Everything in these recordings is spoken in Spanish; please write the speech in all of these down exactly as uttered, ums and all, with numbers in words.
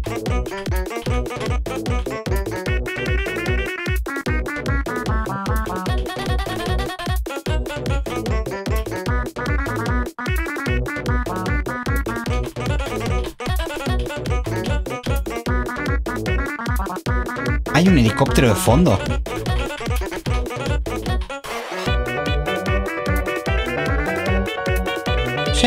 ¿Hay un helicóptero de fondo? ¿Sí?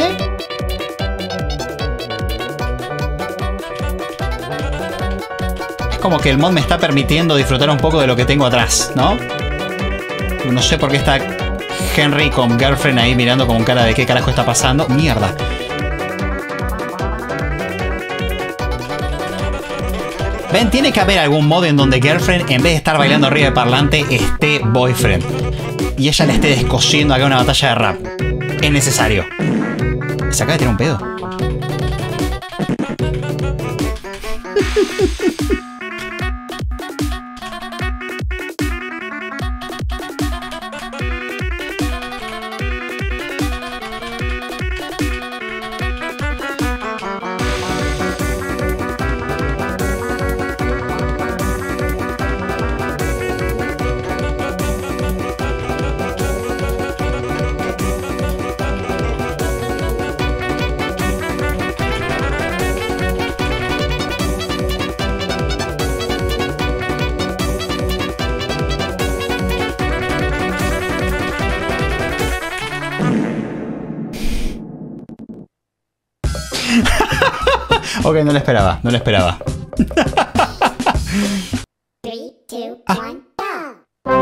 Es como que el mod me está permitiendo disfrutar un poco de lo que tengo atrás, ¿no? No sé por qué está Henry con Girlfriend ahí mirando con cara de qué carajo está pasando. ¡Mierda! Ven, tiene que haber algún modo en donde Girlfriend, en vez de estar bailando arriba del parlante, esté Boyfriend. Y ella le esté descosiendo acá una batalla de rap. Es necesario. ¿Se acaba de tirar un pedo? Ok, no lo esperaba, no lo esperaba. Three, two, Ah. one, go!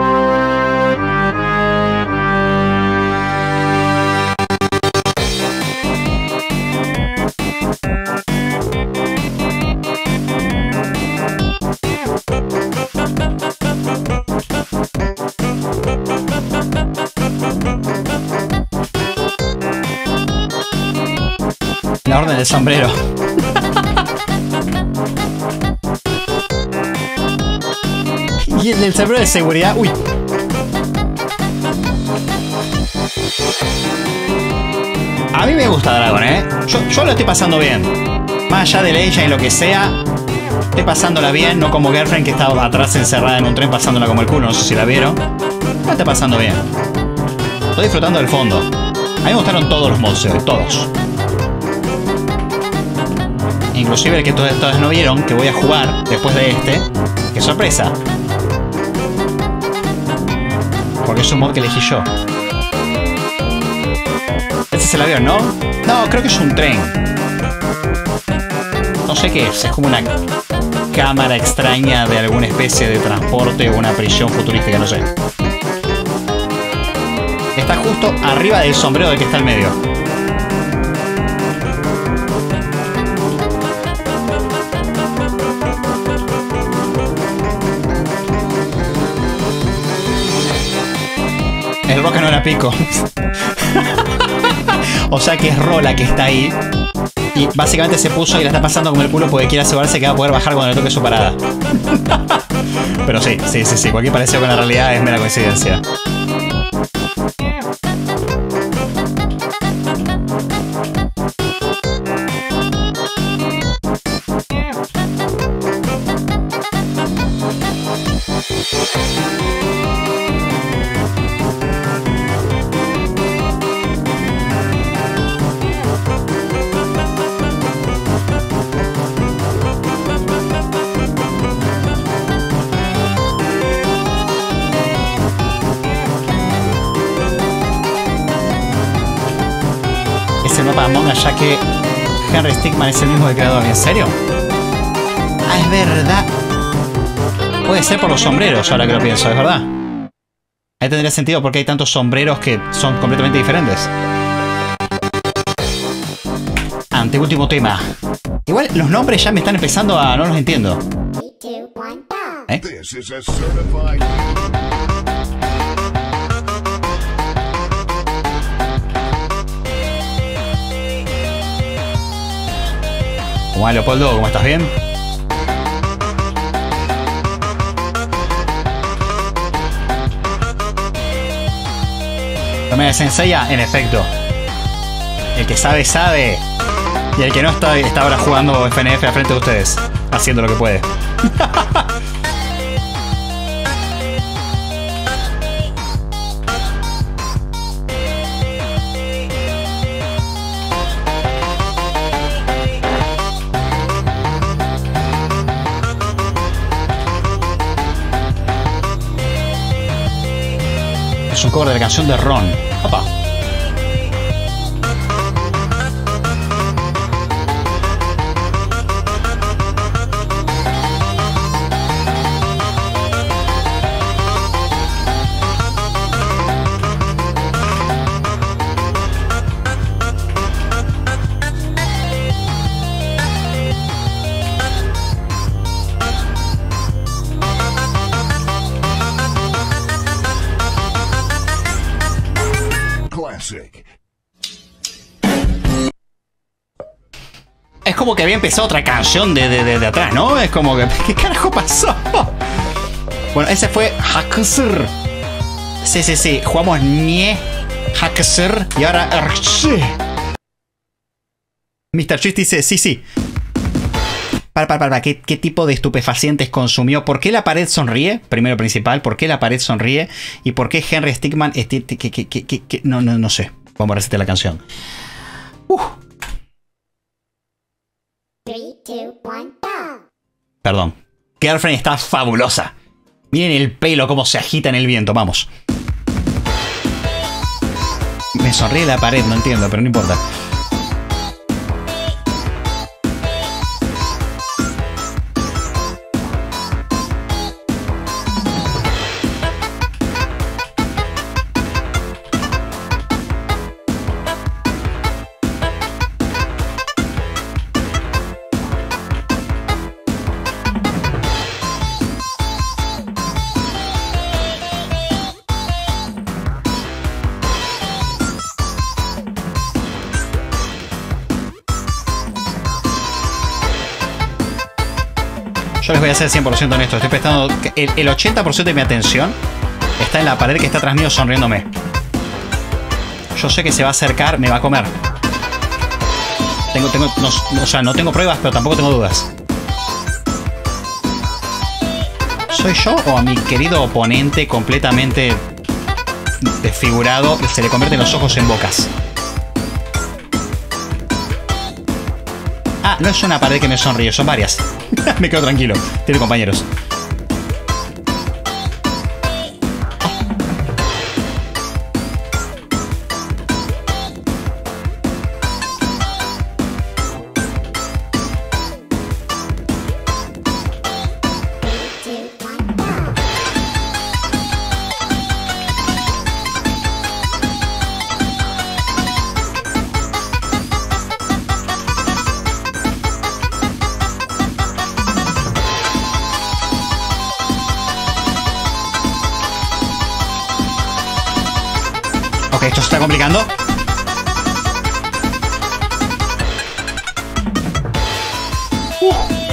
La orden del sombrero. Y el del sombrero de seguridad. Uy. A mí me gusta Dragon, ¿eh? Yo, yo lo estoy pasando bien. Más allá de ella y lo que sea, estoy pasándola bien, no como Girlfriend que estaba atrás encerrada en un tren pasándola como el culo, no sé si la vieron. La estoy pasando bien. Estoy disfrutando del fondo. A mí me gustaron todos los mods, todos. Inclusive el que todos ustedes no vieron, que voy a jugar después de este. ¡Qué sorpresa! Porque es un mod que elegí yo. Este es el avión, ¿no? No, creo que es un tren. No sé qué es. Es como una cámara extraña de alguna especie de transporte o una prisión futurística, no sé. Está justo arriba del sombrero del que está al medio. El Roca no era Pico. O sea que es Rola que está ahí. Y básicamente se puso y la está pasando como el culo porque quiere asegurarse que va a poder bajar cuando le toque su parada. Pero sí, sí, sí, sí. Cualquier parecido con la realidad es mera coincidencia. Among Us, ya que Henry Stickmin es el mismo del creador. ¿En serio? Ah, es verdad. Puede ser por los sombreros, ahora que lo pienso, es verdad. Ahí tendría sentido porque hay tantos sombreros que son completamente diferentes. Anteúltimo tema. Igual los nombres ya me están empezando a... no los entiendo. ¿Eh? ¿Cómo va, Leopoldo? ¿Cómo estás? ¿Bien? ¿Tomé de Senseiya? En efecto. El que sabe, sabe. Y el que no está, está ahora jugando F N F al frente de ustedes. haciendo lo que puede. Es un cover de la canción de Ron. Opa. Es como que había empezado otra canción de, de, de, de atrás, ¿no? Es como que... ¿Qué carajo pasó? Bueno, ese fue Hakusur. Sí, sí, sí. Jugamos Nie, Hakusur y ahora... mister Chis dice, sí, sí. Para, para, para. ¿Qué, ¿Qué tipo de estupefacientes consumió? ¿Por qué la pared sonríe? Primero principal. ¿Por qué la pared sonríe? ¿Y por qué Henry Stickman... Que, que, que, que, que, no, no, no sé. Vamos a recitar la canción. Uh. Three, two, one, go. Perdón. Girlfriend está fabulosa. Miren el pelo cómo se agita en el viento. Vamos. Me sonríe la pared, no entiendo, pero no importa. Yo les voy a ser cien por ciento honesto. Estoy prestando... El, el ochenta por ciento de mi atención está en la pared que está atrás mío sonriéndome. Yo sé que se va a acercar, me va a comer. Tengo... tengo no, o sea, no tengo pruebas, pero tampoco tengo dudas. ¿Soy yo o a mi querido oponente completamente desfigurado se le convierten los ojos en bocas? Ah, no es una pared que me sonríe, son varias. Me quedo tranquilo. Tiene compañeros. Esto se está complicando. Uh.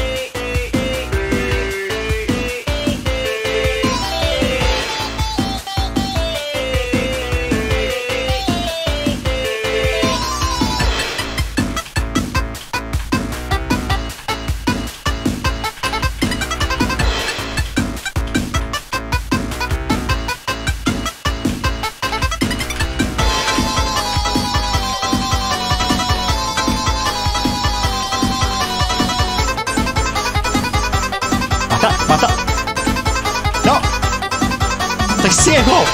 ¡Basta! ¡No! ¡Estoy ciego!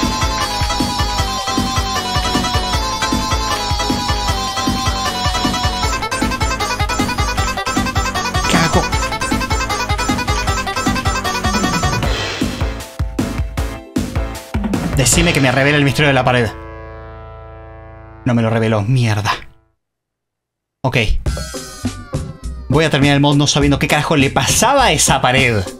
¿Qué hago? Decime que me revela el misterio de la pared. No me lo reveló. Mierda. Ok. Voy a terminar el mod no sabiendo qué carajo le pasaba a esa pared.